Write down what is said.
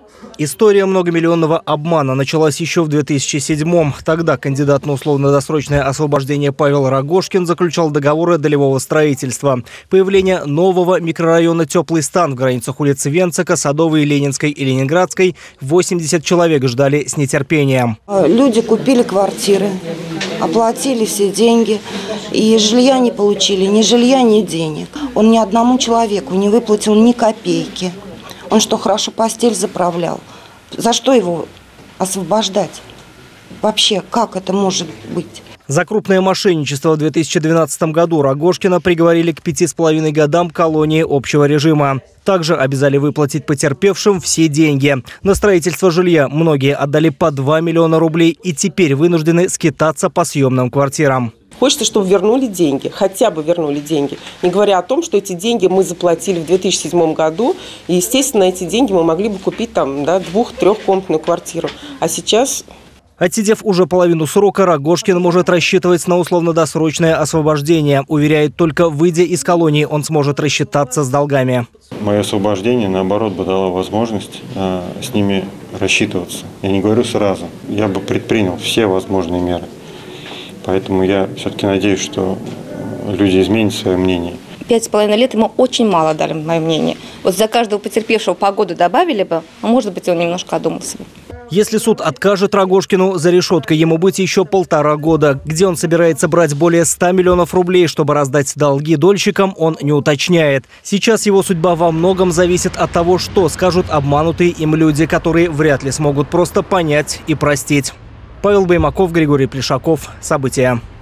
История многомиллионного обмана началась еще в 2007-м. Тогда кандидат на условно-досрочное освобождение Павел Рогожкин заключал договоры долевого строительства. Появление нового микрорайона «Теплый стан» в границах улиц Венцика, Садовой, Ленинской и Ленинградской 80 человек ждали с нетерпением. Люди купили квартиры, оплатили все деньги и жилья не получили, ни жилья, ни денег. Он ни одному человеку не выплатил ни копейки. Он что, хорошо постель заправлял? За что его освобождать? Вообще, как это может быть? За крупное мошенничество в 2012 году Рогожкина приговорили к 5,5 годам колонии общего режима. Также обязали выплатить потерпевшим все деньги. На строительство жилья многие отдали по 2 миллиона рублей и теперь вынуждены скитаться по съемным квартирам. Хочется, чтобы вернули деньги, хотя бы вернули деньги. Не говоря о том, что эти деньги мы заплатили в 2007 году. И, естественно, эти деньги мы могли бы купить там, 2-3-комнатную квартиру. А сейчас... Отсидев уже половину срока, Рогожкин может рассчитывать на условно-досрочное освобождение. Уверяет, только выйдя из колонии, он сможет рассчитаться с долгами. Мое освобождение, наоборот, бы дало возможность с ними рассчитываться. Я не говорю сразу. Я бы предпринял все возможные меры. Поэтому я все-таки надеюсь, что люди изменят свое мнение. 5,5 лет ему очень мало дали, мое мнение. Вот за каждого потерпевшего по году добавили бы, а может быть, он немножко одумался бы. Если суд откажет Рогожкину, за решеткой ему быть еще 1,5 года. Где он собирается брать более 100 миллионов рублей, чтобы раздать долги дольщикам, он не уточняет. Сейчас его судьба во многом зависит от того, что скажут обманутые им люди, которые вряд ли смогут просто понять и простить. Павел Баймаков, Григорий Плешаков. События.